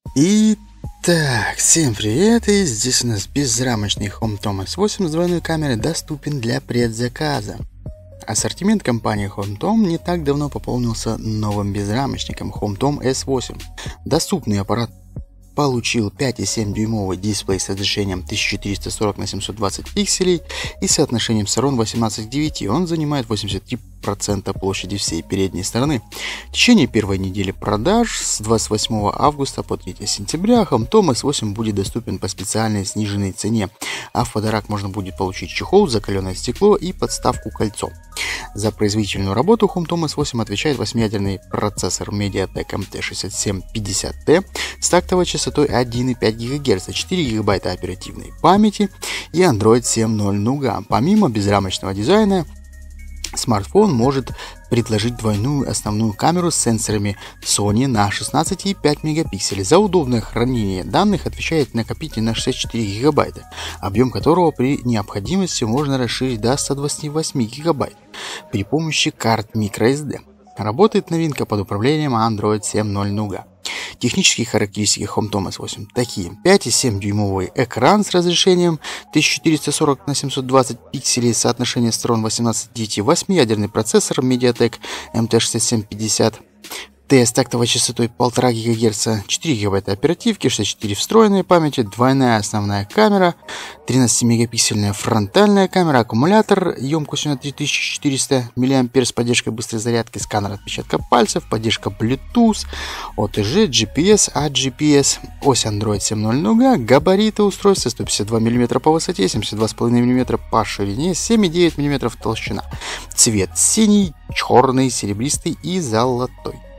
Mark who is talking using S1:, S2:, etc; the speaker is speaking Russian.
S1: Итак, всем привет, и здесь у нас безрамочный HomeTom S8 с двойной камерой доступен для предзаказа. Ассортимент компании HomeTom не так давно пополнился новым безрамочником HomeTom S8. Доступный аппарат получил 5,7 дюймовый дисплей с разрешением 1440 на 720 пикселей и соотношением сторон 18 к 9. Он занимает 83% площади всей передней стороны. В течение первой недели продаж с 28 августа по 3 сентября HomeTom S8 будет доступен по специальной сниженной цене, а в подарок можно будет получить чехол, закаленное стекло и подставку кольцо. За производительную работу HomeTom S8 отвечает 8-ядерный процессор MediaTek MT6750T с тактовой частотой 1,5 ГГц, 4 ГБ оперативной памяти и Android 7.0 Nougat. Помимо безрамочного дизайна, смартфон может предложить двойную основную камеру с сенсорами Sony на 16,5 мегапикселей. За удобное хранение данных отвечает накопитель на 64 гигабайта, объем которого при необходимости можно расширить до 128 гигабайт при помощи карт microSD. Работает новинка под управлением Android 7.0 Nougat. Технические характеристики HomeTom S8 такие: 5,7 дюймовый экран с разрешением 1440 на 720 пикселей, соотношение сторон 18 к 9, 8-ядерный процессор MediaTek MT6750T с тактовой частотой 1,5 ГГц, 4 ГБ оперативки, 64 встроенной памяти, двойная основная камера, 13-мегапиксельная фронтальная камера, аккумулятор емкостью на 3400 мАh с поддержкой быстрой зарядки, сканер отпечатка пальцев, поддержка Bluetooth, OTG, GPS, AGPS, ось Android 7.0 Nougat, габариты устройства 152 мм по высоте, 72,5 мм по ширине, 7,9 мм толщина, цвет синий, черный, серебристый и золотой.